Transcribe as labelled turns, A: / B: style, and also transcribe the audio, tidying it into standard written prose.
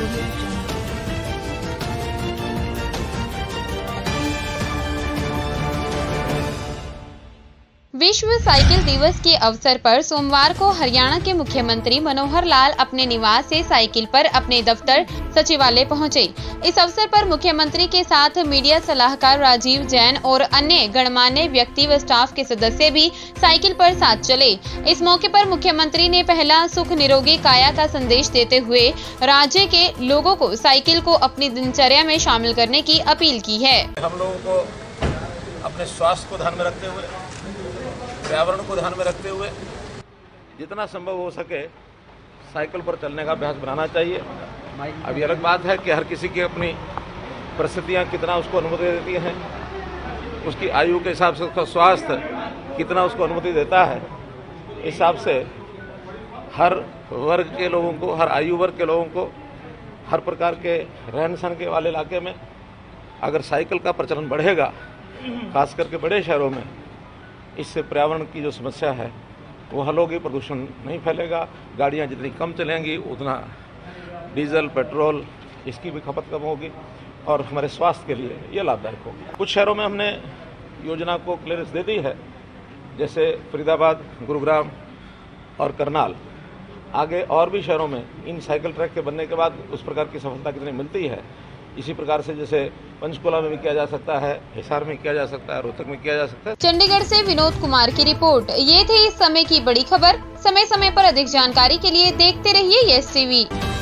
A: विश्व साइकिल दिवस के अवसर पर सोमवार को हरियाणा के मुख्यमंत्री मनोहर लाल अपने निवास से साइकिल पर अपने दफ्तर सचिवालय पहुंचे। इस अवसर पर मुख्यमंत्री के साथ मीडिया सलाहकार राजीव जैन और अन्य गणमान्य व्यक्ति व स्टाफ के सदस्य भी साइकिल पर साथ चले। इस मौके पर मुख्यमंत्री ने पहला सुख निरोगी काया का संदेश देते हुए राज्य के लोगों को साइकिल को अपनी दिनचर्या में शामिल करने की अपील की है।
B: हम लोगों को अपने स्वास्थ्य को ध्यान में रखते हुए, पर्यावरण को ध्यान में रखते हुए जितना संभव हो सके साइकिल पर चलने का अभ्यास बनाना चाहिए। अभी अलग बात है कि हर किसी की अपनी परिस्थितियां कितना उसको अनुमति देती हैं, उसकी आयु के हिसाब से उसका स्वास्थ्य कितना उसको अनुमति देता है। इस हिसाब से हर वर्ग के लोगों को, हर आयु वर्ग के लोगों को, हर प्रकार के रहन सहन के वाले इलाके में अगर साइकिल का प्रचलन बढ़ेगा, खास करके बड़े शहरों में, इससे पर्यावरण की जो समस्या है वो हल होगी, प्रदूषण नहीं फैलेगा। गाड़ियाँ जितनी कम चलेंगी उतना डीजल, पेट्रोल इसकी भी खपत कम होगी और हमारे स्वास्थ्य के लिए ये लाभदायक होगा। कुछ शहरों में हमने योजना को क्लियरेंस दे दी है, जैसे फरीदाबाद, गुरुग्राम और करनाल। आगे और भी शहरों में इन साइकिल ट्रैक के बनने के बाद उस प्रकार की सफलता कितनी मिलती है, इसी प्रकार से जैसे पंचकुला में भी किया जा सकता है, हिसार में किया जा सकता है, रोहतक में किया जा सकता है।
A: चंडीगढ़ से विनोद कुमार की रिपोर्ट। ये थी इस समय की बड़ी खबर। समय समय पर अधिक जानकारी के लिए देखते रहिए यस टीवी।